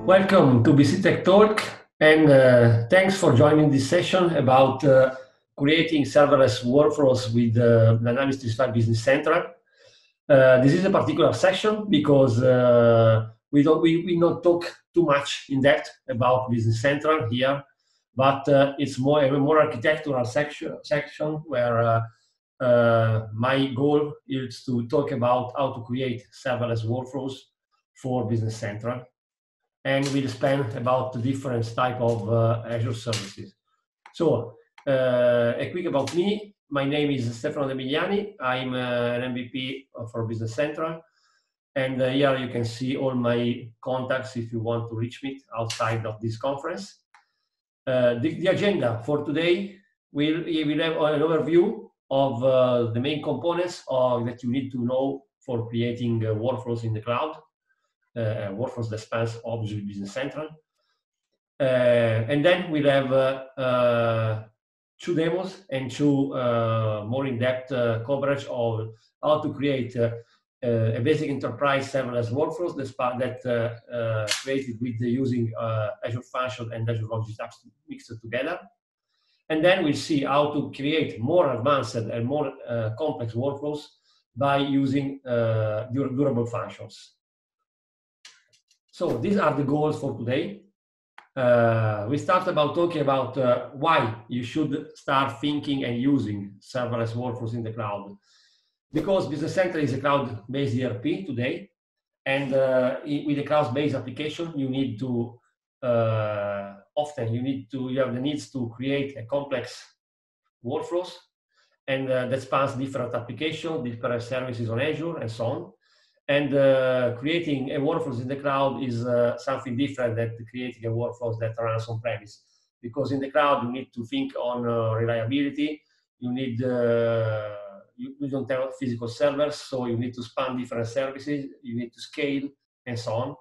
Welcome to BC Tech Talk, and thanks for joining this session about creating serverless workflows with Dynamics 365 Business Central. This is a particular session because we not talk too much in depth about Business Central here, but it's a more architectural section where my goal is to talk about how to create serverless workflows for Business Central. And we'll spend about the different type of Azure services. So a quick about me. My name is Stefano De Migliani. I'm an MVP for Business Central. And here you can see all my contacts if you want to reach me outside of this conference. The agenda for today, we'll have an overview of the main components that you need to know for creating workflows in the cloud. Workflows that spans obviously Business Central. And then we'll have two demos and two more in-depth coverage of how to create a basic enterprise serverless workflows that created with using Azure Function and Azure Logic Apps mixed together. And then we'll see how to create more advanced and more complex workflows by using durable functions. So these are the goals for today. We start about talking about why you should start thinking and using serverless workflows in the cloud. Because Business Central is a cloud-based ERP today, and with a cloud-based application, you need to you have the needs to create a complex workflows, and that spans different applications, different services on Azure, and so on. And creating a workflows in the cloud is something different than creating a workflows that runs on premise. Because in the cloud, you need to think on reliability. You need you don't have physical servers, so you need to span different services. You need to scale and so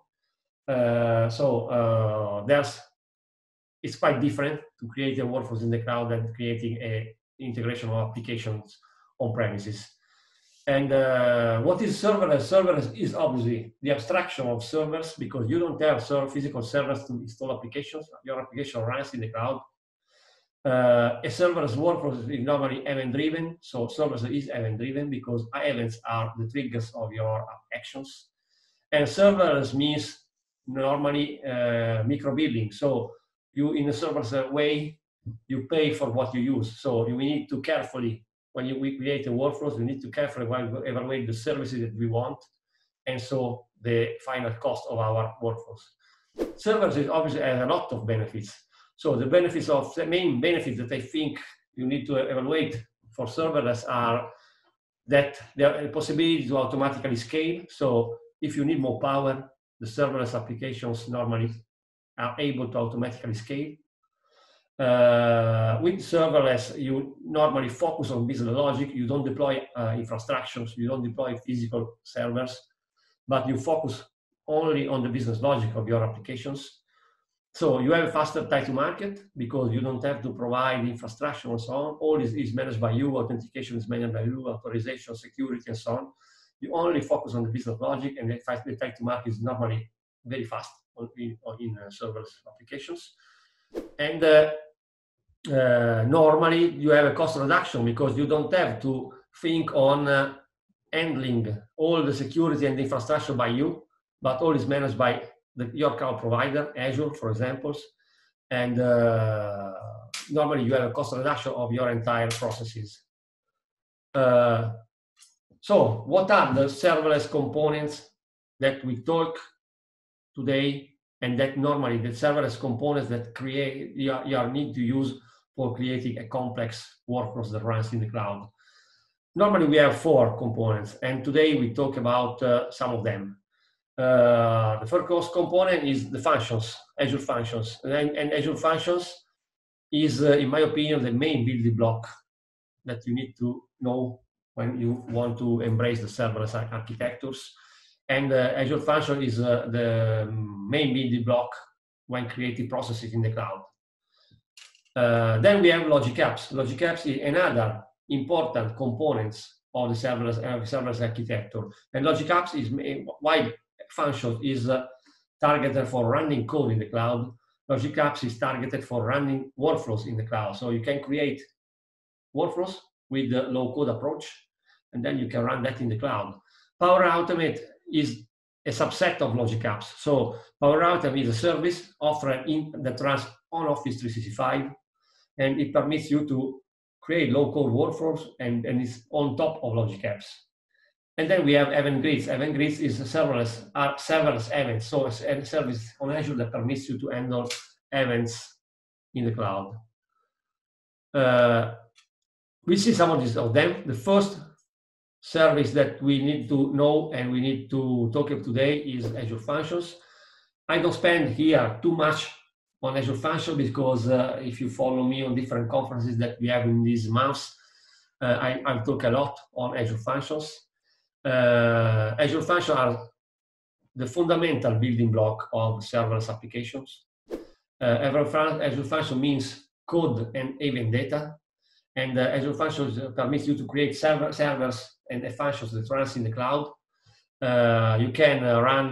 on. It's quite different to create a workflows in the cloud than creating a integration of applications on premises. And what is serverless? Serverless is obviously the abstraction of servers because you don't have physical servers to install applications. Your application runs in the cloud. A serverless workflow is normally event-driven. So serverless is event-driven because events are the triggers of your actions. And serverless means normally micro-billing. So you, in a serverless way, you pay for what you use. So you need to carefully, when we create a workflows, we need to carefully evaluate the services that we want, and so the final cost of our workflows. Serverless obviously has a lot of benefits. So the benefits the main benefits that I think you need to evaluate for serverless are that there is a possibility to automatically scale. So if you need more power, the serverless applications normally are able to automatically scale. With serverless, you normally focus on business logic. You don't deploy infrastructures. You don't deploy physical servers, but you focus only on the business logic of your applications. So you have a faster time to market because you don't have to provide infrastructure and so on. All is managed by you. Authentication is managed by you. Authorization, security, and so on. You only focus on the business logic, and the time to market is normally very fast in serverless applications. And normally you have a cost reduction because you don't have to think on handling all the security and infrastructure by you, but all is managed by your cloud provider, Azure, for example. And normally you have a cost reduction of your entire processes. So what are the serverless components that we talk today, and that normally the serverless components that you need to use for creating a complex workflows that runs in the cloud? Normally we have 4 components, and today we talk about some of them. The first component is the functions, Azure Functions. And Azure Functions is, in my opinion, the main building block that you need to know when you want to embrace the serverless architectures. And Azure Function is the main building block when creating processes in the cloud. Then we have Logic Apps. Logic Apps is another important component of the serverless architecture. And Logic Apps is why function is targeted for running code in the cloud. Logic Apps is targeted for running workflows in the cloud. So you can create workflows with the low-code approach, and then you can run that in the cloud. Power Automate is a subset of Logic Apps. So Power Automate is a service offered that runs on Office 365, and it permits you to create low-code workflows, and it's on top of Logic Apps. And then we have Event Grids. Event Grids is serverless events, so it's a service on Azure that permits you to handle events in the cloud. We see some of them. The first service that we need to know and we need to talk about today is Azure Functions. I don't spend here too much on Azure Functions because if you follow me on different conferences that we have in these months, I talk a lot on Azure Functions. Azure Functions are the fundamental building block of serverless applications. Azure Function means code and event data, and Azure Functions permits you to create servers and functions that runs in the cloud. You can run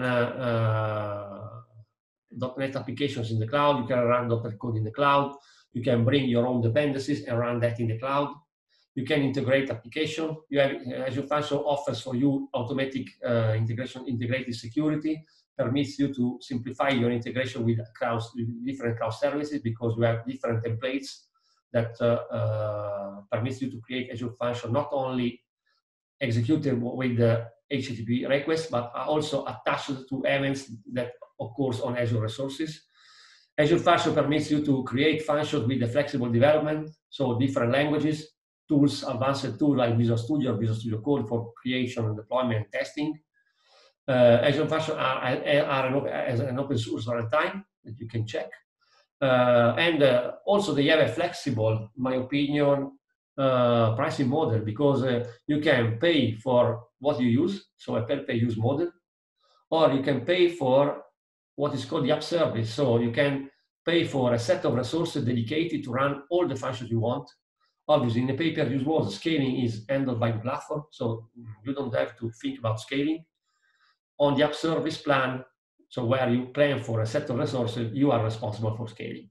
.NET applications in the cloud. You can run .NET code in the cloud. You can bring your own dependencies and run that in the cloud. You can integrate application. You have Azure Function offers for you automatic integrated security, permits you to simplify your integration with different cloud services because you have different templates that permits you to create Azure Function not only executed with the HTTP request, but also attached to events that occurs on Azure resources. Azure Function permits you to create functions with the flexible development, so different languages, tools, advanced tools like Visual Studio or Visual Studio Code for creation and deployment and testing. Azure Function are an open source runtime that you can check. And also they have a flexible, in my opinion, pricing model because you can pay for what you use, so a pay-per-use model, or you can pay for what is called the app service. So you can pay for a set of resources dedicated to run all the functions you want. Obviously, in the pay-per-use model, scaling is handled by the platform, so you don't have to think about scaling. On the app service plan, so where you plan for a set of resources, you are responsible for scaling.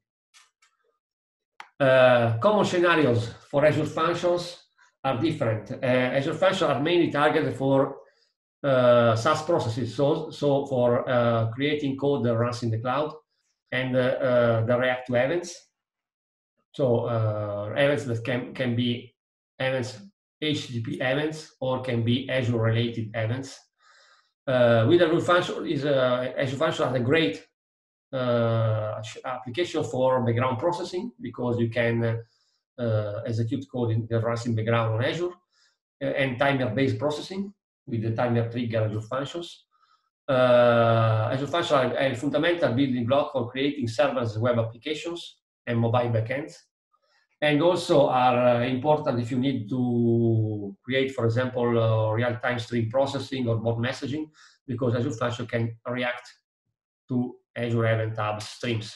Common scenarios for Azure Functions are different. Azure Functions are mainly targeted for SaaS processes, so for creating code that runs in the cloud and the react to events. So events that can be events, HTTP events, or can be Azure-related events. With Azure Function Azure Function has a great application for background processing because you can execute code that runs in background on Azure, and timer-based processing with the timer trigger Azure Functions. Azure Functions are a fundamental building block for creating serverless web applications and mobile backends, and also are important if you need to create, for example, real-time stream processing or bot messaging, because Azure Function can react to Azure Event Hub streams.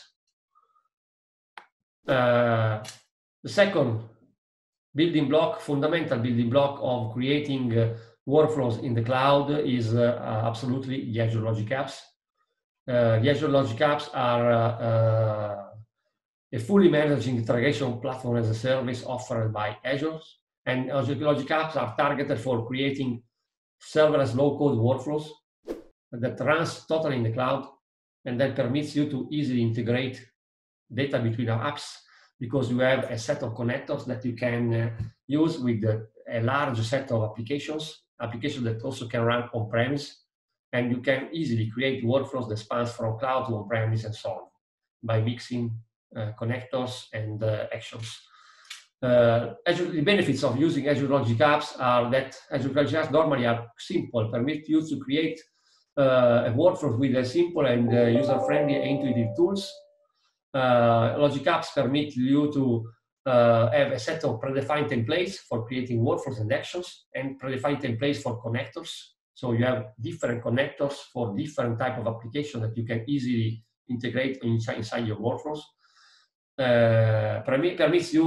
The second building block, fundamental building block of creating workflows in the cloud is absolutely the Azure Logic Apps. The Azure Logic Apps are a fully managed integration platform as a service offered by Azure, and Azure Logic Apps are targeted for creating serverless low-code workflows that runs totally in the cloud, and that permits you to easily integrate data between our apps because you have a set of connectors that you can use with a large set of applications that also can run on-premise, and you can easily create workflows that spans from cloud to on-premise and so on by mixing connectors and actions. The benefits of using Azure Logic Apps are that Azure Logic Apps normally are simple, permit you to create a workflow with a simple and user-friendly and intuitive tools. Logic Apps permit you to have a set of predefined templates for creating workflows and actions, and predefined templates for connectors. So you have different connectors for different type of application that you can easily integrate inside your workflows. Logic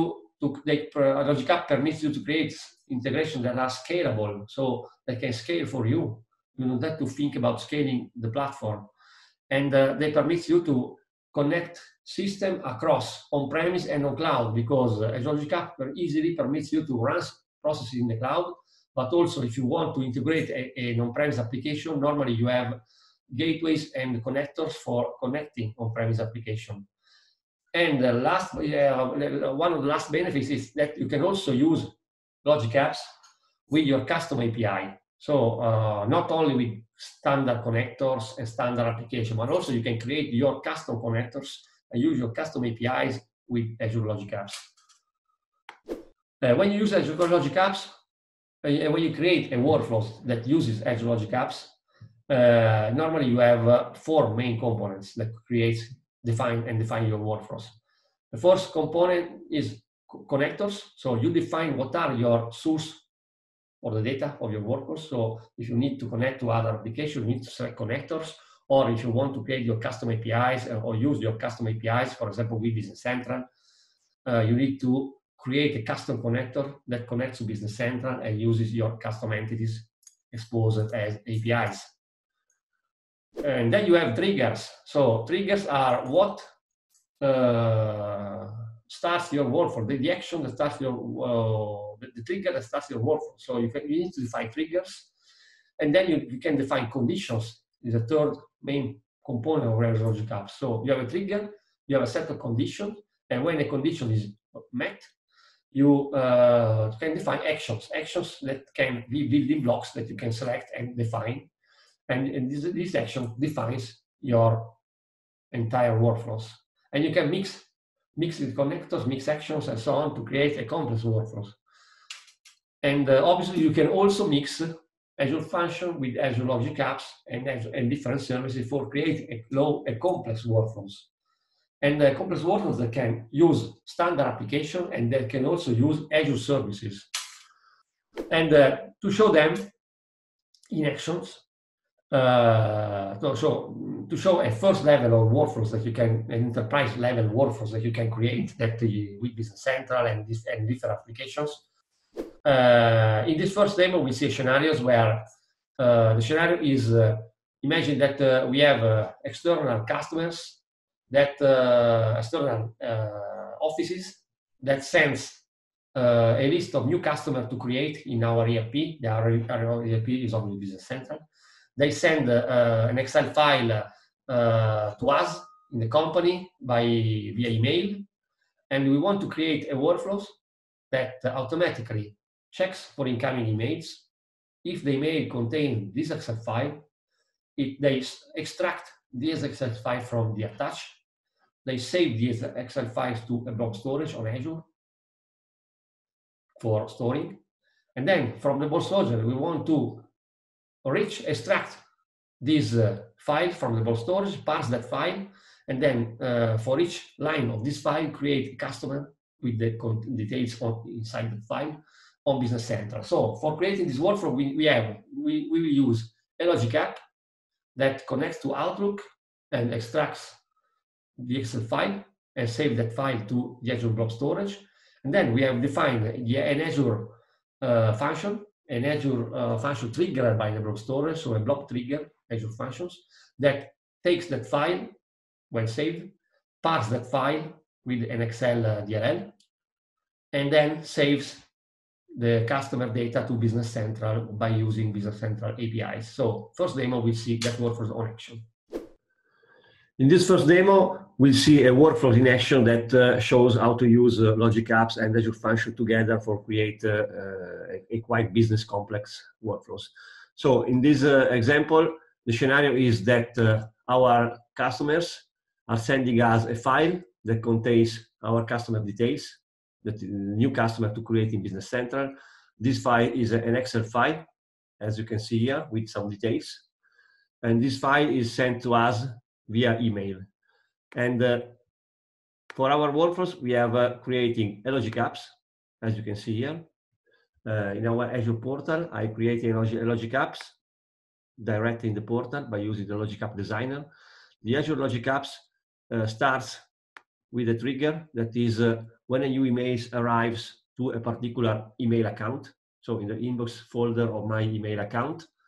App permits you to create integrations that are scalable, so they can scale for you. You don't have to think about scaling the platform. And they permit you to connect system across on-premise and on cloud, because Azure Logic App easily permits you to run processes in the cloud. But also, if you want to integrate an on-premise application, normally you have gateways and connectors for connecting on-premise application. And the last, one of the last benefits is that you can also use Logic Apps with your custom API. So not only with standard connectors and standard application, but also you can create your custom connectors and use your custom APIs with Azure Logic Apps. When you use Azure Logic Apps, when you create a workflow that uses Azure Logic Apps, normally you have 4 main components that define your workflows. The first component is connectors. So you define what are your source or the data of your workflows. So if you need to connect to other applications, you need to select connectors. Or if you want to create your custom APIs or use your custom APIs, for example, with Business Central, you need to create a custom connector that connects to Business Central and uses your custom entities exposed as APIs. And then you have triggers. So triggers are what starts your workflow, the action that starts your, the trigger that starts your workflow. So you need to define triggers, and then you can define conditions. Is a third main component of Azure Logic Apps. So you have a trigger, you have a set of conditions, and when a condition is met, you can define actions that can be building blocks that you can select and define. And this action defines your entire workflows. And you can mix with connectors, mix actions, and so on to create a complex workflows. And obviously, you can also mix Azure Function with Azure Logic Apps and different services for creating a complex workflows. And complex workflows that can use standard application and that can also use Azure services. And to show them in actions, to show a first level of workflows that you can, an enterprise level workflows that you can create that with Business Central and different applications. In this first demo, we see scenarios where the scenario is, imagine that we have external customers, that external offices that sends a list of new customers to create in our ERP. Our ERP is on Business Central. They send an Excel file to us in the company via email, and we want to create a workflow that automatically checks for incoming emails. If the email contains this Excel file, they extract this Excel file from the attach. They save these Excel files to a blob storage on Azure for storing. And then from the blob storage, we want to extract this file from the blob storage, parse that file, and then for each line of this file, create a customer with the details inside the file on Business Central. So for creating this workflow, we will use a Logic App that connects to Outlook and extracts the Excel file and save that file to the Azure Blob Storage. And then we have defined an Azure function, an Azure function triggered by the Blob Storage, so a blob trigger Azure functions that takes that file when saved, parse that file with an Excel DLL, and then saves the customer data to Business Central by using Business Central APIs. So first demo, we'll see that workflow on action. In this first demo, we'll see a workflow in action that shows how to use Logic Apps and Azure Function together for create a quite business complex workflows. So in this example, the scenario is that our customers are sending us a file that contains our customer details, that the new customer to create in Business Central. This file is an Excel file, as you can see here, with some details. And this file is sent to us via email. And for our workflows, we have creating a Logic Apps, as you can see here. In our Azure portal, I created a Logic Apps directly in the portal by using the Logic App Designer. The Azure Logic Apps starts with a trigger that is when a new email arrives to a particular email account. So in the inbox folder of my email account,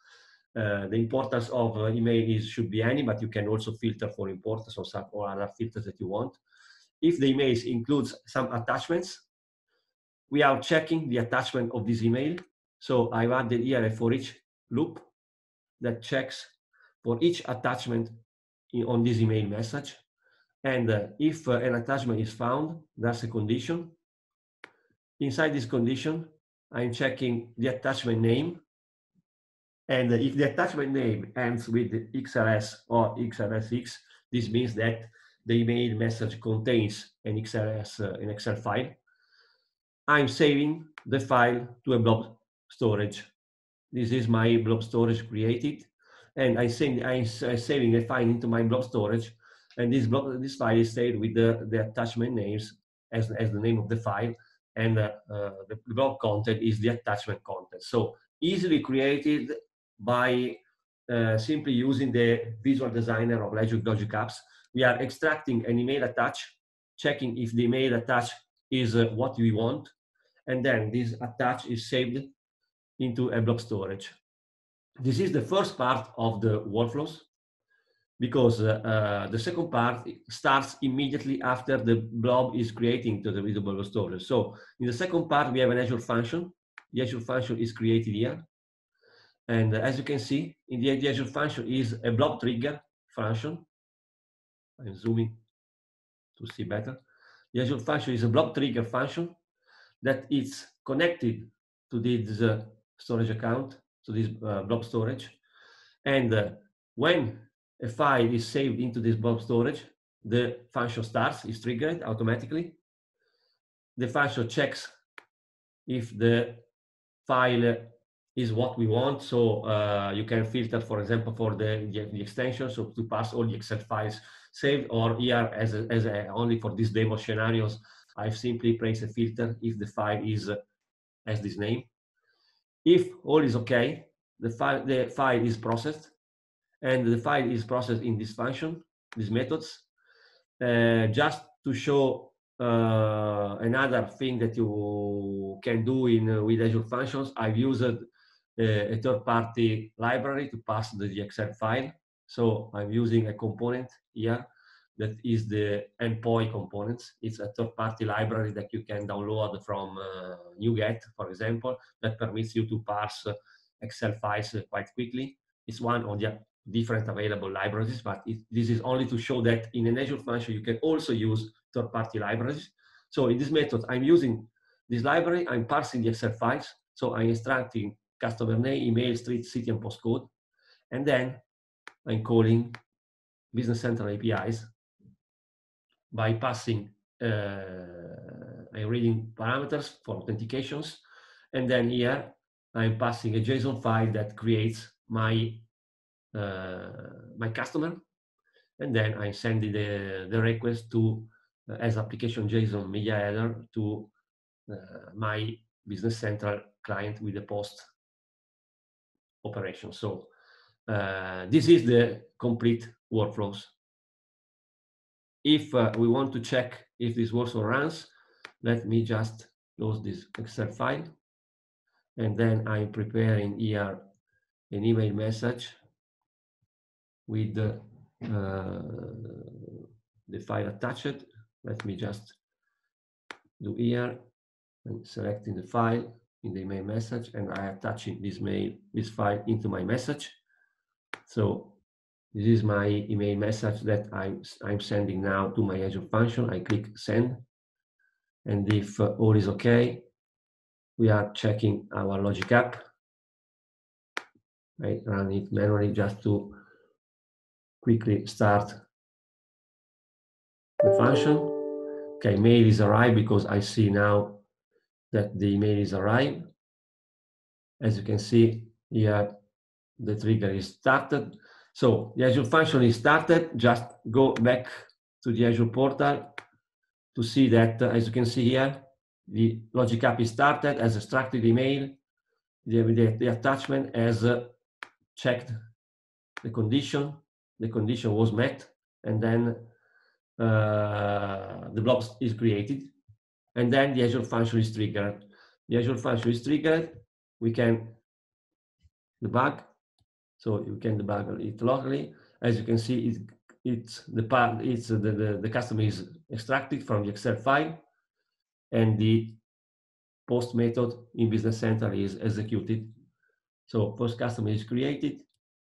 The importance of email should be any, but you can also filter for importance or some or other filters that you want. If the email includes some attachments, we are checking the attachment of this email. So I've added here a for each loop that checks for each attachment on this email message. And if an attachment is found, that's a condition. Inside this condition, I'm checking the attachment name. And if the attachment name ends with XLS or XLSX, this means that the email message contains an XLS, an Excel file. I'm saving the file to a blob storage. This is my blob storage created, and I'm saving the file into my blob storage, and this file is saved with the attachment names as the name of the file, and the blob content is the attachment content. So easily created by simply using the visual designer of Logic Apps. We are extracting an email attach, checking if the email attach is what we want, and then this attach is saved into a blob storage. This is the first part of the workflows, because the second part starts immediately after the blob is creating to the blob storage. So in the second part, we have an Azure function. The Azure function is created here. And as you can see, in the Azure function is a blob trigger function. I'm zooming to see better. The Azure function is a blob trigger function that is connected to this storage account, to this blob storage. And when a file is saved into this blob storage, the function starts, is triggered automatically. The function checks if the file is what we want. So you can filter, for example, for the extension, so to pass all the Excel files saved, or here only for these demo scenarios, I've simply placed a filter if the file has this name. If all is okay, the file is processed, and the file is processed in this function, these methods. Just to show another thing that you can do with Azure Functions, I've used a third-party library to pass the Excel file. So I'm using a component here that is the endpoint components. It's a third-party library that you can download from NuGet, for example, that permits you to parse Excel files quite quickly. It's one of the different available libraries, but this is only to show that in an Azure function, you can also use third-party libraries. So in this method, I'm using this library, I'm parsing the Excel files. So I'm extracting customer name, email, street, city, and postcode. And then I'm calling Business Central APIs by passing, I'm reading parameters for authentications. And then here, I'm passing a JSON file that creates my customer, and then I'm sending the request to as application JSON media header to my Business Central client with the post operation. So this is the complete workflows. If we want to check if this workflow runs, let me just close this Excel file, and then I'm preparing here an email message with the file attached. Let me just do here and selecting the file in the email message, and I attaching this file into my message. So this is my email message that I'm sending now to my Azure function. I click send, and if all is okay, we are checking our Logic App. I run it manually just to quickly start the function. Okay, mail is arrived because I see now that the email is arrived. As you can see here, the trigger is started. So the Azure function is started. Just go back to the Azure portal to see that, as you can see here, the Logic App is started, has extracted email, the attachment has checked the condition was met, and then the blob is created, and then the Azure function is triggered. The Azure function is triggered, we can debug, So you can debug it locally. As you can see, the custom is extracted from the Excel file, and the post method in Business Central is executed. So post custom is created,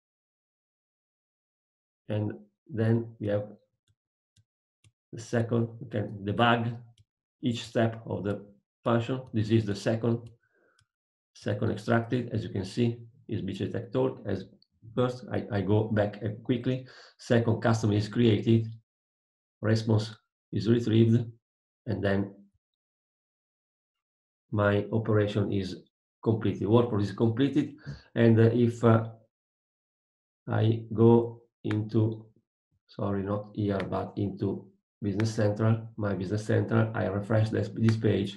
and then we have the second. We can debug each step of the function. This is the second extracted. As you can see, is BCTechTalk. As first, I go back quickly. Second, custom is created, response is retrieved, and then my operation is completed. Workflow is completed, and if I go into, sorry, not here, but into Business Central, my Business Central, I refresh this page,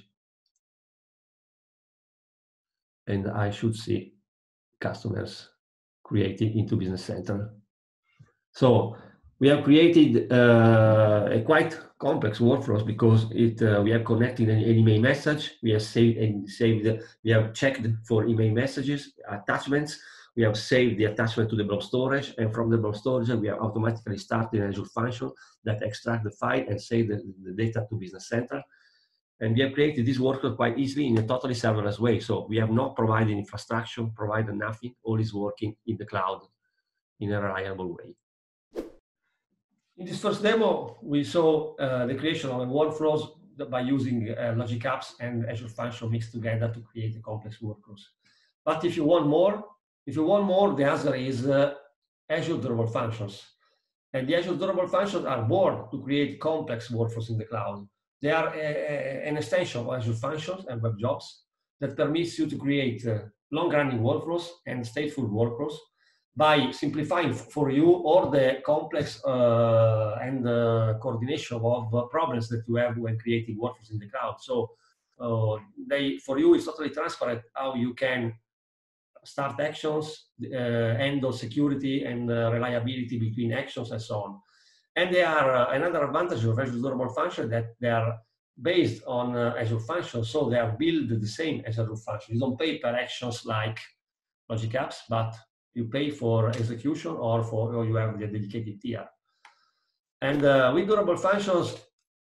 and I should see customers created into Business Central. So we have created a quite complex workflows because we have connected an email message, we have we have checked for email messages, attachments, we have saved the attachment to the blob storage, and from the blob storage we have automatically started an Azure function that extract the file and save the data to Business Central. And we have created this workflow quite easily in a totally serverless way. So we have not provided infrastructure, provided nothing, all is working in the cloud in a reliable way. In this first demo, we saw the creation of workflows by using Logic Apps and Azure Function mixed together to create a complex workflows. But if you want more, the answer is Azure Durable Functions. And the Azure Durable Functions are born to create complex workflows in the cloud. They are an extension of Azure Functions and Web Jobs that permits you to create long-running workflows and stateful workflows by simplifying for you all the complex and coordination of problems that you have when creating workflows in the cloud. So for you, it's totally transparent how you can start actions, handle security and reliability between actions and so on. And they are another advantage of Azure Durable Function that they are based on Azure Functions, so they are built the same as Azure Functions. You don't pay per actions like Logic Apps, but you pay for execution or you have the dedicated tier. And with Durable Functions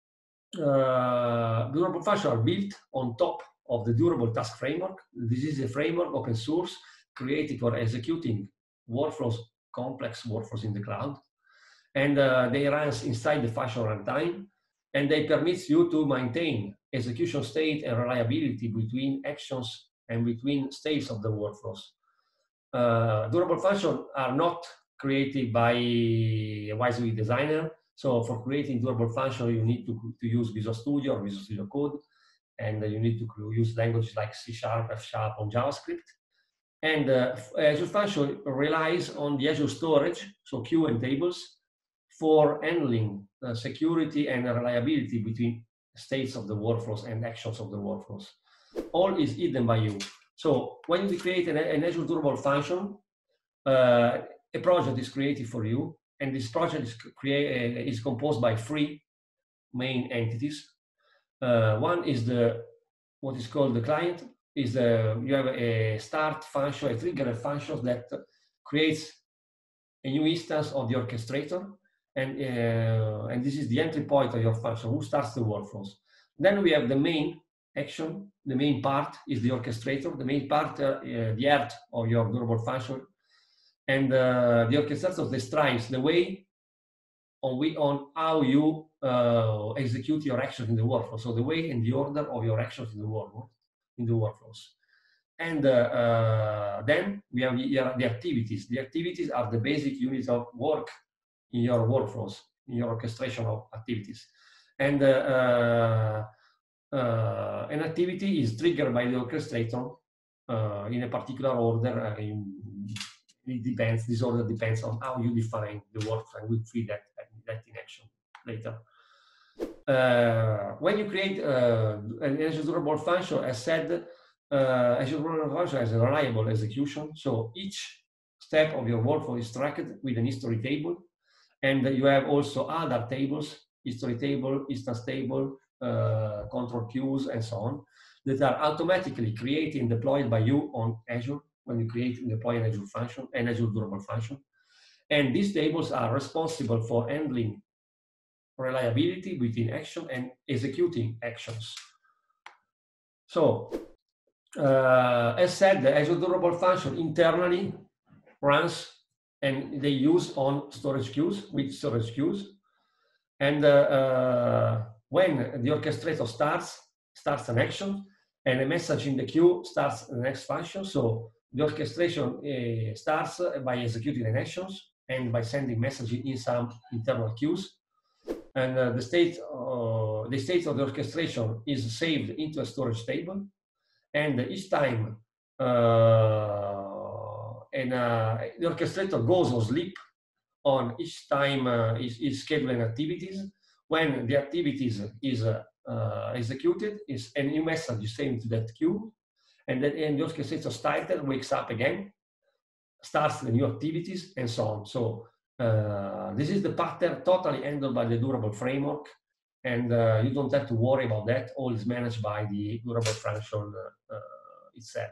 are built on top of the Durable Task Framework. This is a framework, open source, created for executing workflows, complex workflows in the cloud. And they run inside the function runtime, and they permit you to maintain execution state and reliability between actions and between states of the workflows. Durable functions are not created by a WYSIWYG designer. So for creating durable function, you need to use Visual Studio or Visual Studio Code, and you need to use languages like C#, F#, or JavaScript. And Azure Function relies on the Azure storage, so queue and tables, for handling security and reliability between states of the workflows and actions of the workflows. All is hidden by you. So when you create an Azure Durable Function, a project is created for you, and this project is composed by 3 main entities. One is what is called the client. You have a start function, a trigger function that creates a new instance of the orchestrator, and this is the entry point of your function, who starts the workflows. Then we have the main action. The main part is the orchestrator. The main part, the heart of your durable function, and the orchestrator describes the way on how you execute your actions in the workflow. So the way and the order of your actions in the workflows. And then we have the activities. The activities are the basic units of work in your workflows, in your orchestration of activities. And an activity is triggered by the orchestrator in a particular order. It depends. This order depends on how you define the workflow, and we'll see that in action later. When you create an Azure Durable Function, as said, Azure Durable Function has a reliable execution. So each step of your workflow is tracked with an history table, and you have also other tables, history table, instance table, control queues, and so on, that are automatically created and deployed by you on Azure when you create and deploy an Azure function, an Azure durable function. And these tables are responsible for handling reliability between action and executing actions. So, as said, the Azure durable function internally runs and they use on storage queues, with storage queues. And when the orchestrator starts an action, and a message in the queue starts the next function. So the orchestration starts by executing an actions and by sending messages in some internal queues. And the state of the orchestration is saved into a storage table. And each time the orchestrator goes on sleep on each time is scheduling activities. When the activities is executed, a new message is sent to that queue, and then the orchestrator starter wakes up again, starts the new activities, and so on. So this is the pattern totally handled by the durable framework, and you don't have to worry about that. All is managed by the durable function itself.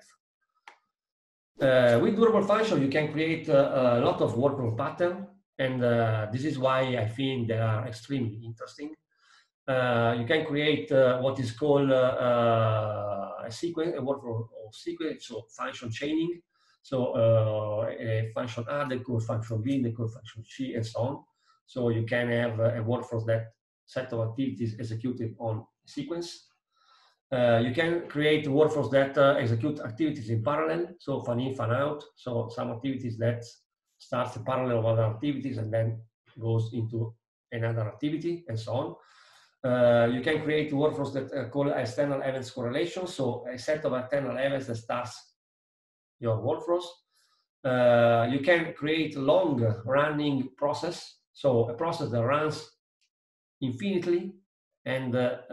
With durable function, you can create a lot of workflow patterns, and this is why I think they are extremely interesting. You can create what is called a sequence, a workflow sequence, so function chaining. So a function A, the code function B, the code function C, and so on. So you can have a workflow that set of activities executed on sequence. You can create workflows that execute activities in parallel, so fan in, fan out. So some activities that starts a parallel of other activities and then goes into another activity, and so on. You can create workflows that call external events correlation, so a set of external events that starts your workflows. You can create long-running process, so a process that runs infinitely and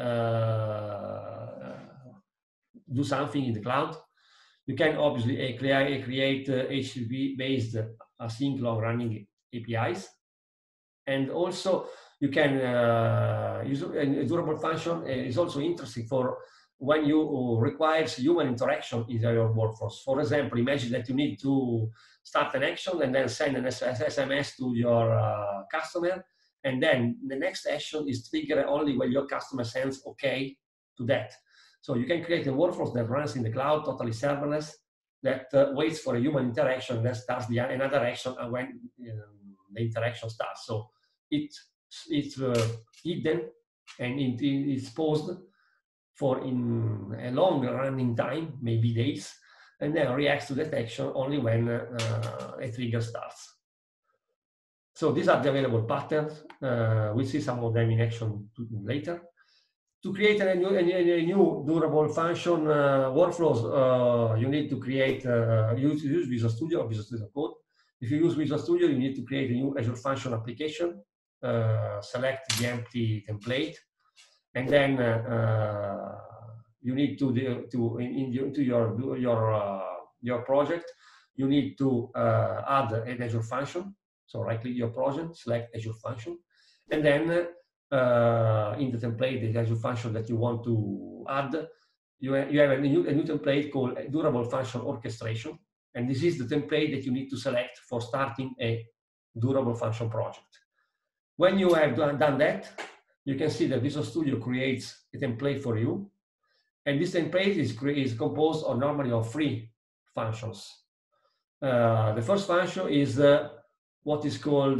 do something in the cloud. You can obviously create HTTP-based async long-running APIs, and also you can use a durable function. Is also interesting for when you requires human interaction in your workflows. For example, imagine that you need to start an action and then send an SMS to your customer, and then the next action is triggered only when your customer sends OK to that. So you can create a workflow that runs in the cloud, totally serverless, that waits for a human interaction and then starts another action when the interaction starts. So it's hidden and it's paused for in a long running time, maybe days, and then reacts to that action only when a trigger starts. So these are the available patterns. We'll see some of them in action later. To create a new durable function workflows, you need to create, use Visual Studio or Visual Studio Code. If you use Visual Studio, you need to create a new Azure function application, select the empty template, and then you need into your project, you need to add an Azure function. So right-click your project, select Azure function, and then in the template, the Azure function that you want to add, you have a new template called Durable Function Orchestration, and this is the template that you need to select for starting a durable function project. When you have done that, you can see that Visual Studio creates a template for you, and this template is composed normally of 3 functions. The first function is what is called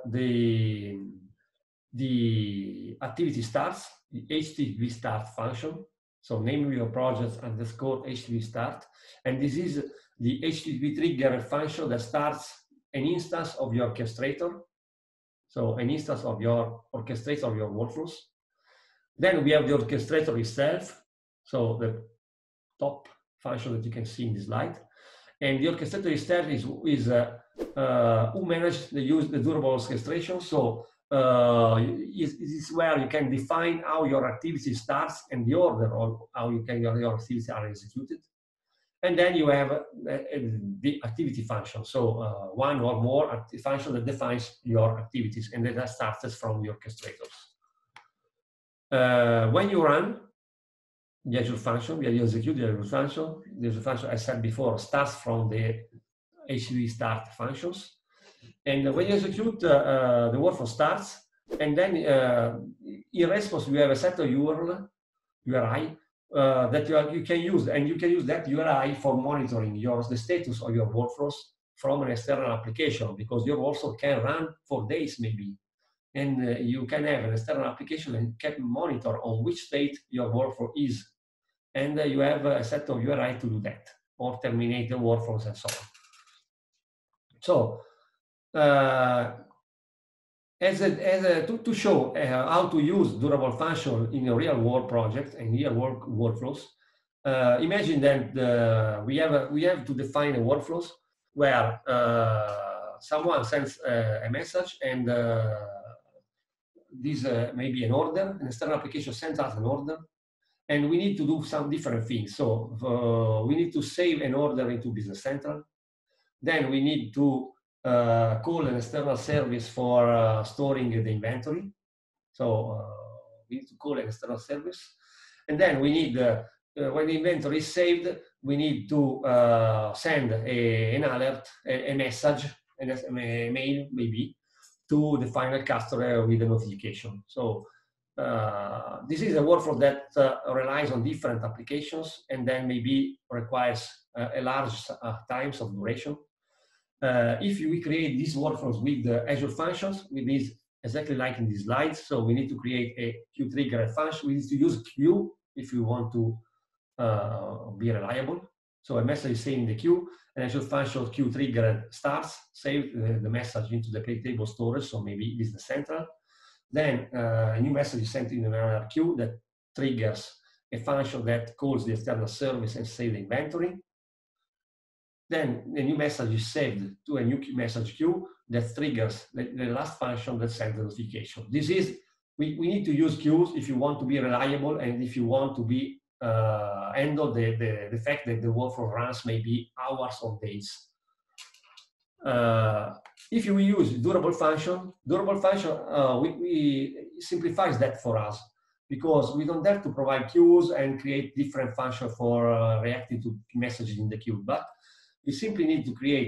the activity starts, the HTTP start function. So name your project underscore HTTP start, and this is the HTTP trigger function that starts an instance of your orchestrator. So an instance of your orchestrator of your workflows. Then we have the orchestrator itself, so the top function that you can see in the slide. And the orchestrator itself is who manages the durable orchestration. So it is where you can define how your activity starts and the order of how your activities are executed. And then you have the activity function. So one or more function that defines your activities and that starts from the orchestrators. When you run, the Azure function, we execute the Azure function. The Azure function, as I said before, starts from the HTTP start functions. And when you execute, the workflow starts, and then in response, you have a set of URI that you can use, and you can use that URI for monitoring the status of your workflows from an external application, because your workflow can run for days maybe. And you can have an external application and can monitor on which state your workflow is. And you have a set of URI to do that, or terminate the workflows and so on. So, to show how to use durable function in a real world project and real world workflows, imagine that we have to define a workflows where someone sends a message, and this may be an order. An external application sends us an order, and we need to do some different things. So we need to save an order into Business Central. Then we need to call an external service for storing the inventory. So we need to call an external service. And then we need, when the inventory is saved, we need to send an alert, a message, a mail maybe, to the final customer with a notification. So this is a workflow that relies on different applications, and then maybe requires a large times of duration. If we create these workflows with the Azure functions, with these exactly like in these slides, so we need to create a queue trigger function. We need to use queue if we want to be reliable. So a message is saved in the queue, and Azure function queue trigger starts, save the message into the pay table storage, so maybe Business Central. Then a new message is sent in another queue that triggers a function that calls the external service and saves the inventory. Then the new message is saved to a new message queue that triggers the last function that sends the notification. This is, we need to use queues if you want to be reliable, and if you want to be handle the fact that the workflow runs maybe hours or days. If you use durable function simplifies that for us, because we don't have to provide queues and create different functions for reacting to messages in the queue, but we simply need to create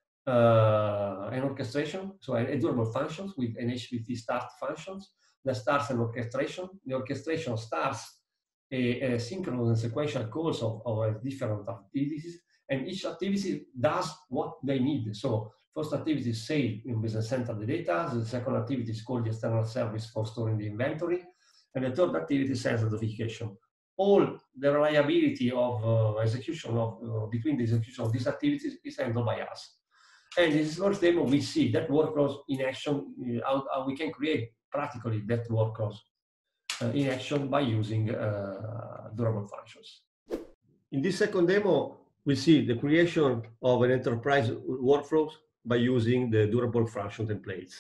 an orchestration, so a durable functions with an HTTP start functions that starts an orchestration. The orchestration starts a synchronous and sequential calls of different activities, and each activity does what they need. So first activity is saved in Business Central the data, the second activity is called the external service for storing the inventory, and the third activity sends the notification. All the reliability of execution of between the execution of these activities is handled by us. And in this first demo, we see that workflows in action, how we can create practically that workflows in action by using durable functions. In this second demo, we see the creation of an enterprise workflows by using the durable function templates.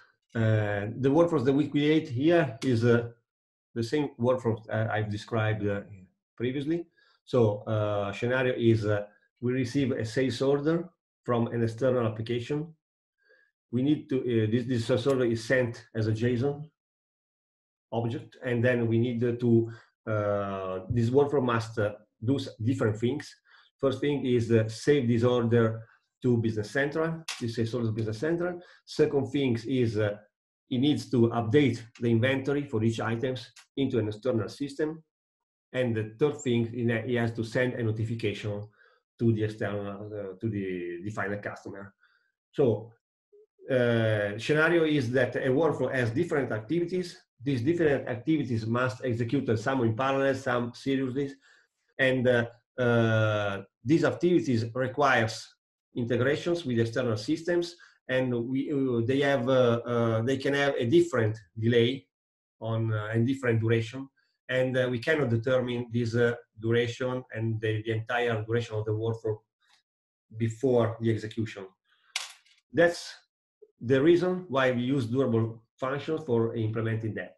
The workflows that we create here is the same workflow I've described previously. So scenario is we receive a sales order from an external application. We need to, this sales order is sent as a JSON object, and then we need to, this workflow must do different things. First thing is save this order to Business Central, this sales order to Business Central. Second thing is it needs to update the inventory for each items into an external system. And the third thing, it has to send a notification to the external, to the final customer. So scenario is that a workflow has different activities. These different activities must execute some in parallel, some seriously, and these activities requires integrations with external systems, and they can have a different delay on and different duration, and we cannot determine this duration and the entire duration of the workflow before the execution. That's the reason why we use durable functions for implementing that.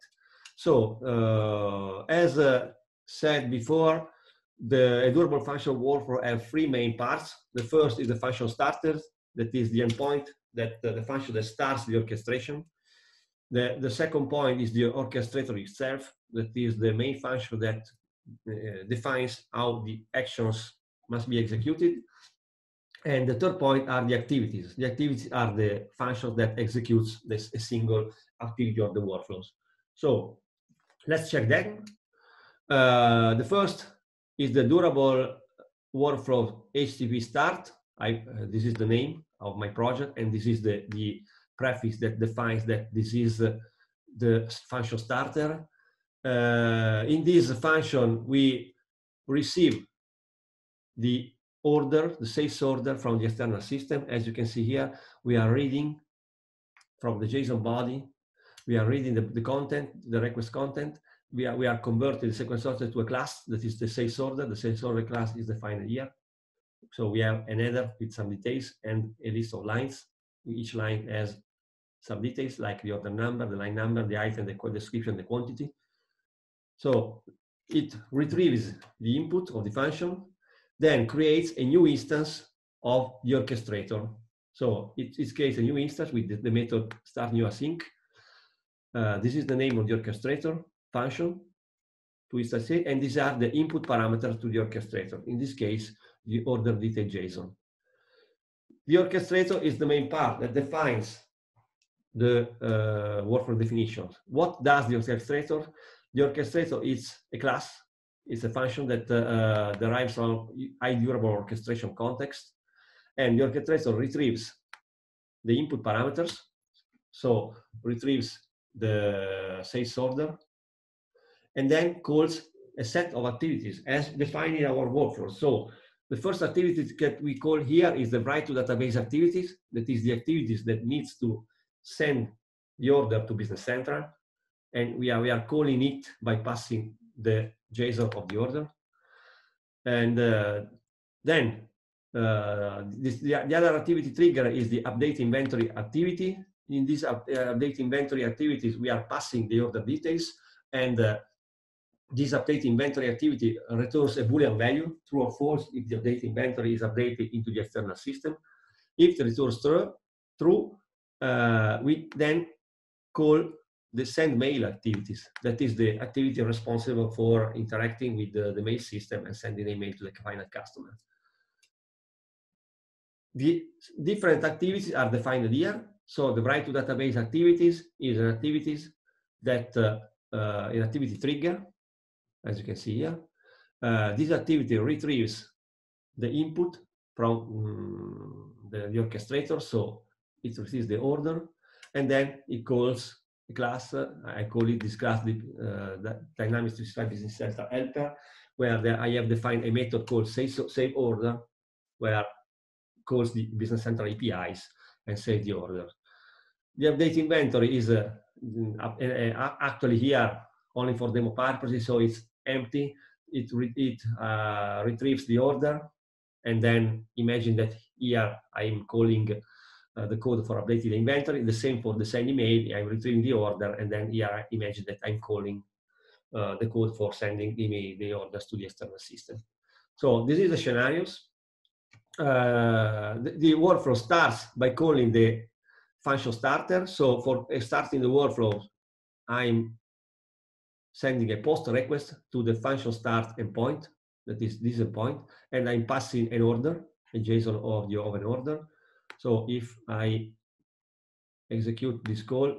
So as said before, the durable function workflow have three main parts. The first is the function starters, that is the endpoint, that the function that starts the orchestration. The second point is the orchestrator itself, that is the main function that defines how the actions must be executed. And the third point are the activities. The activities are the functions that executes a single activity of the workflows. So let's check that. The first is the durable workflow HTTP start. This is the name of my project, and this is the prefix that defines that this is the function starter. In this function, we receive the order, the sales order from the external system. As you can see here, we are reading from the JSON body. We are reading the content, the request content. We are converting the sequence order to a class that is the sales order. The sales order class is defined here. So we have an header with some details and a list of lines. Each line has some details like the order number, the line number, the item, the description, the quantity. So it retrieves the input of the function, then creates a new instance of the orchestrator. So it creates a new instance with the method start new async. This is the name of the orchestrator function to instance it, and these are the input parameters to the orchestrator. In this case, the order detail JSON. The orchestrator is the main part that defines the workflow definitions. What does the orchestrator? The orchestrator is a class. It's a function that derives from high durable orchestration context, and the orchestrator retrieves the input parameters. So retrieves the sales order, and then calls a set of activities as defined in our workflow. So the first activity that we call here is the write to database activities. That is the activities that needs to send the order to Business Central, and we are calling it by passing the JSON of the order. And then the other activity trigger is the update inventory activity. In this update inventory activities, we are passing the order details, and this update inventory activity returns a Boolean value, true or false, if the update inventory is updated into the external system. If it returns true, we then call the send mail activities. That is the activity responsible for interacting with the mail system and sending an email to the final customer. The different activities are defined here. So the write to database activities is an activities that an activity trigger, as you can see here. This activity retrieves the input from the orchestrator, so it receives the order, and then it calls a class. I call it this class the Dynamics 365 Business Central helper, where I have defined a method called save order, where calls the Business Central APIs and save the order. The update inventory is actually here only for demo purposes, so it's empty. It retrieves the order, and then imagine that here I'm calling the code for updating the inventory. The same for the send email. I'm retrieving the order, and then here I imagine that I'm calling the code for sending the orders to the external system. So this is the scenarios. The workflow starts by calling the function starter. So for starting the workflow, I'm sending a post request to the function start endpoint, that is this endpoint, and I'm passing an order, a JSON of an order. So if I execute this call,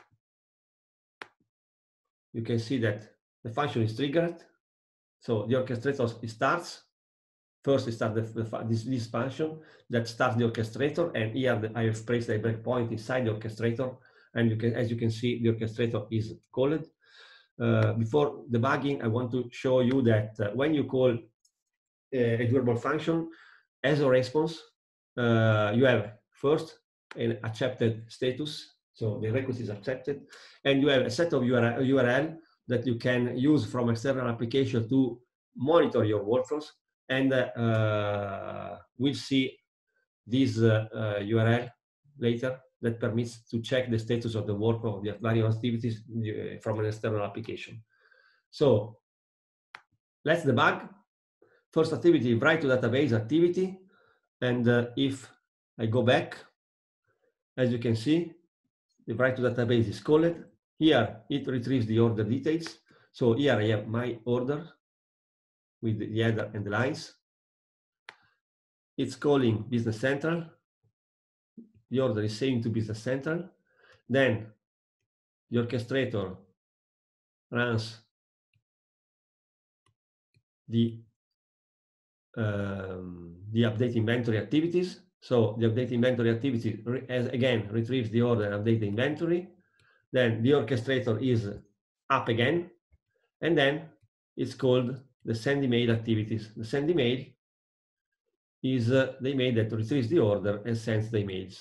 you can see that the function is triggered. So the orchestrator starts. First, it starts this function that starts the orchestrator, and here I have placed a breakpoint inside the orchestrator, and as you can see, the orchestrator is called. Before debugging, I want to show you that when you call a durable function as a response, you have first an accepted status, so the request is accepted, and you have a set of URL that you can use from external application to monitor your workflows, and we'll see this URL later that permits to check the status of the workflow of the various activities from an external application. So let's debug. First activity, write to database activity, and if I go back, as you can see, the write to database is called. Here it retrieves the order details. So here I have my order with the header and the lines. It's calling Business Central. The order is saving to Business Central. Then the orchestrator runs the update inventory activities. So the update inventory activity again retrieves the order and update the inventory. Then the orchestrator is up again, and then it's called the send email activities. The send email is the email that retrieves the order and sends the emails.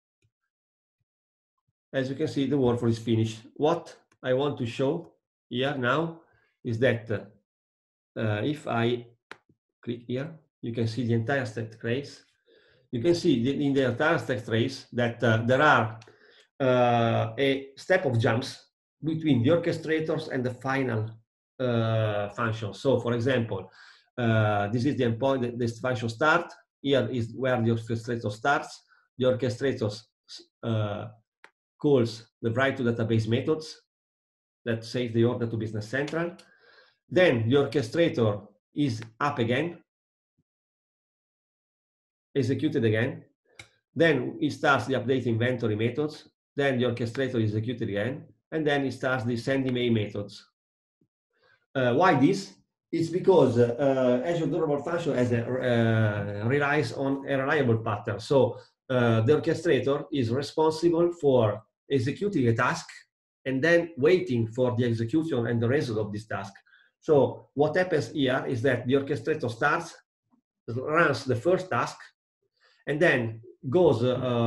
As you can see, the workflow is finished. What I want to show here now is that if I click here, you can see the entire step trace. You can see in the entire step trace that there are a step of jumps between the orchestrators and the final function. So, for example, this is the endpoint, this function start. Here is where the orchestrator starts. The orchestrator calls the write to database methods that save the order to Business Central. Then the orchestrator is up again, executed again. Then it starts the update inventory methods. Then the orchestrator is executed again, and then it starts the send email methods. Why this? It's because Azure Durable Function has relies on a reliable pattern. So the orchestrator is responsible for executing a task and then waiting for the execution and the result of this task. So what happens here is that the orchestrator starts, runs the first task, and then goes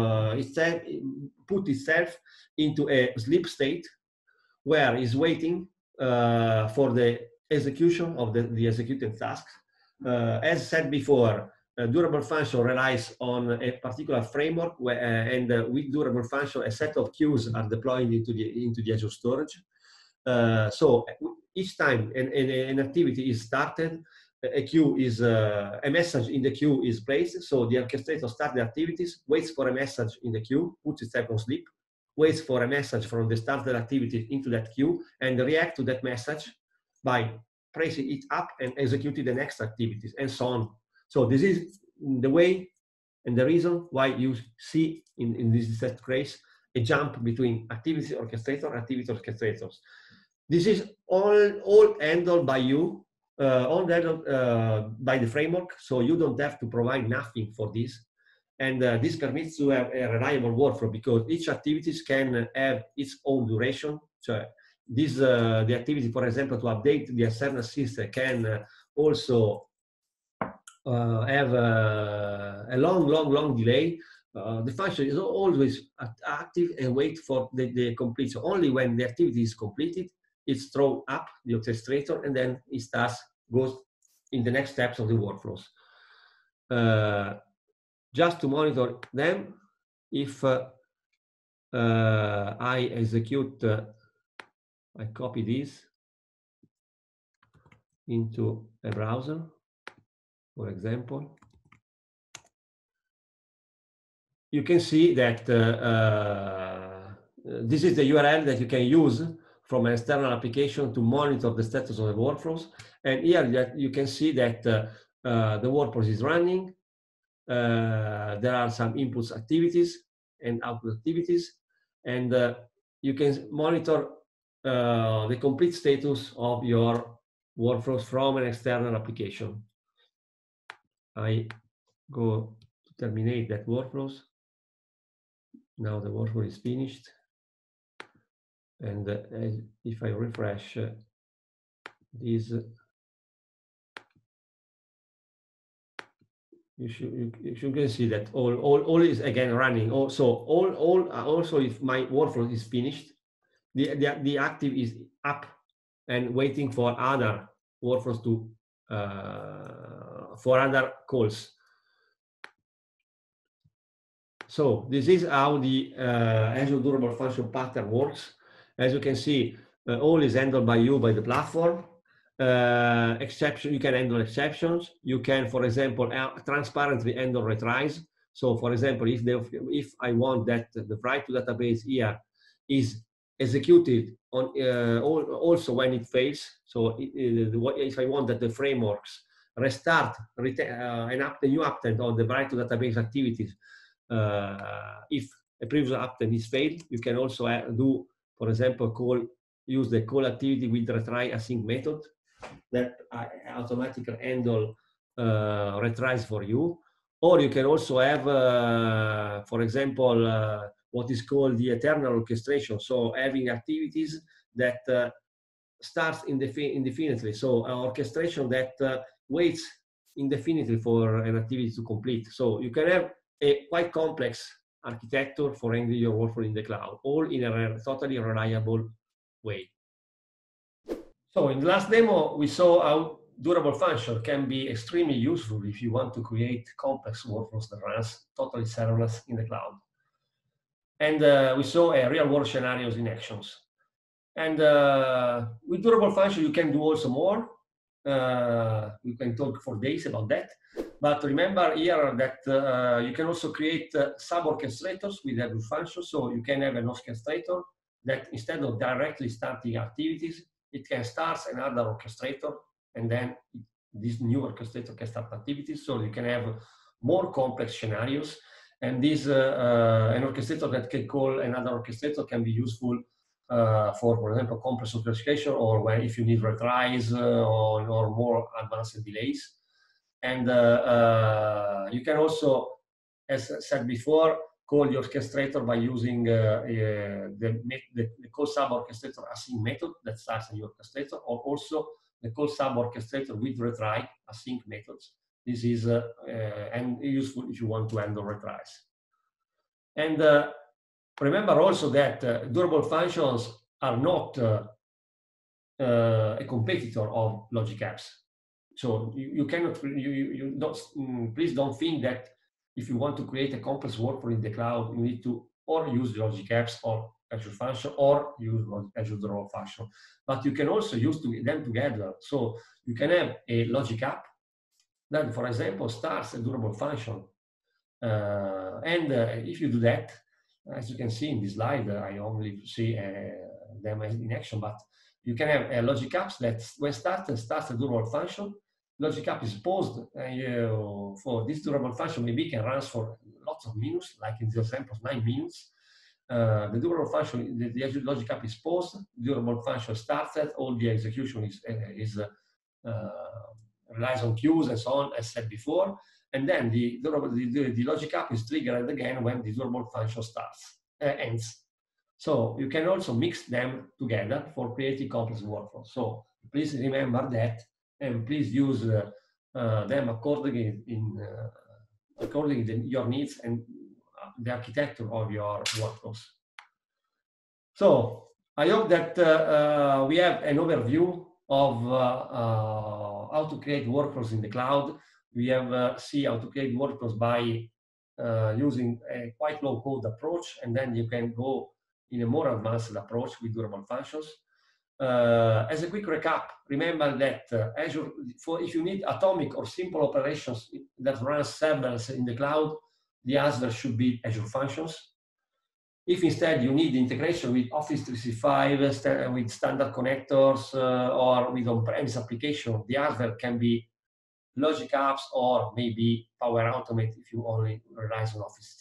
put itself into a sleep state where it's waiting for the execution of the executed task. As said before, Durable Function relies on a particular framework and with Durable Function, a set of queues are deployed into the Azure storage. So each time an activity is started, a message in the queue is placed. So the orchestrator starts the activities, waits for a message in the queue, puts itself on sleep, waits for a message from the started activity into that queue, and react to that message by pressing it up and executing the next activities, and so on. So this is the way and the reason why you see in this set trace a jump between activity orchestrator, activity orchestrators. This is all handled by you, all handled by the framework, so you don't have to provide nothing for this. And this permits to have a reliable workflow because each activities can have its own duration. So this, the activity, for example, to update the external system can also have a long delay. The function is always active and wait for the complete. So only when the activity is completed, it's thrown up the orchestrator, and then it goes in the next steps of the workflows. Just to monitor them, if I execute, I copy this into a browser, for example, you can see that this is the URL that you can use from an external application to monitor the status of the workflows. And here that you can see that the workflow is running. There are some inputs activities and output activities, and you can monitor the complete status of your workflows from an external application. I go to terminate that workflows. Now the workflow is finished, and if I refresh this, you can see that all is again running. Also, if my workflow is finished, the active is up and waiting for other workflows to for other calls. So this is how the Azure Durable Function pattern works. As you can see, all is handled by you, by the platform. Exception, you can handle exceptions. You can, for example, transparently handle retries. So, for example, if I want that the write to database here is executed on also when it fails. So, if I want that the frameworks restart a new update on the variety of database activities. If a previous update is failed, you can also do, for example, use the call activity with retry async method that automatically handle retries for you. Or you can also have, for example, what is called the eternal orchestration. So having activities that starts indefinitely. So an orchestration that waits indefinitely for an activity to complete. So you can have a quite complex architecture for handling your workflow in the cloud, all in a totally reliable way. So in the last demo, we saw how durable function can be extremely useful if you want to create complex workflows that runs totally serverless in the cloud. And we saw real-world scenarios in actions. And with durable function, you can do also more. We can talk for days about that. But remember here that you can also create sub-orchestrators with every function. So you can have an orchestrator that instead of directly starting activities, it can start another orchestrator, and then this new orchestrator can start activities. So you can have more complex scenarios. And this an orchestrator that can call another orchestrator can be useful for example, complex orchestration, or when if you need retries or more advanced delays. And you can also, as I said before, call the orchestrator by using the call sub orchestrator async method that starts a new orchestrator, or also the call sub orchestrator with retry async methods. This is and useful if you want to handle retries. And remember also that durable functions are not a competitor of logic apps. So you cannot, you don't, please don't think that if you want to create a complex workflow in the cloud, you need to or use logic apps or Azure Function or use Azure Durable Function. But you can also use them together. So you can have a logic app that, for example, starts a durable function. And if you do that, as you can see in this slide, I only see them in action, but you can have a logic apps that when starts a durable function, logic app is paused for this durable function, maybe can run for lots of minutes, like in the example, 9 minutes. The durable function, the logic app is paused, durable function started, all the execution relies on queues and so on, as said before. And then the logic app is triggered again when the durable function ends. So you can also mix them together for creating complex workflows. So please remember that, and please use them accordingly according to your needs and the architecture of your workflows. So I hope that we have an overview of how to create workflows in the cloud. We have see how to create workflows by using a quite low-code approach, and then you can go in a more advanced approach with durable functions. As a quick recap, remember that Azure, if you need atomic or simple operations that run serverless in the cloud, the answer should be Azure Functions. If instead you need integration with Office 365, with standard connectors, or with on-premise application, the answer can be Logic Apps or maybe Power Automate if you only rely on Office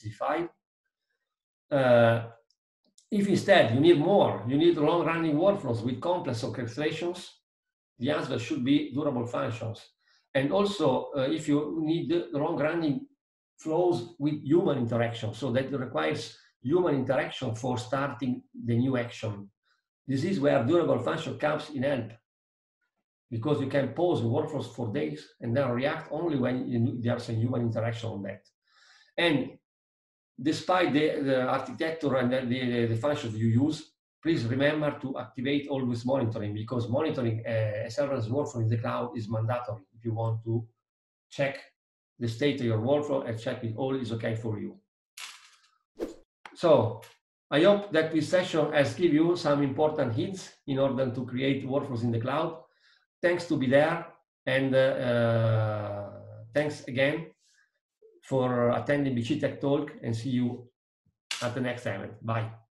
365. If instead you need more, you need long-running workflows with complex orchestrations, the answer should be durable functions. And also, if you need long-running flows with human interaction, so that requires human interaction for starting the new action, this is where durable function comes in help, because you can pause the workflows for days and then react only when there's a human interaction on that. And despite the architecture and the functions you use, please remember to activate always monitoring, because monitoring a serverless workflow in the cloud is mandatory if you want to check the state of your workflow and check if all is okay for you. So I hope that this session has given you some important hints in order to create workflows in the cloud. Thanks to be there, and thanks again for attending BC Tech Talk, and see you at the next event. Bye.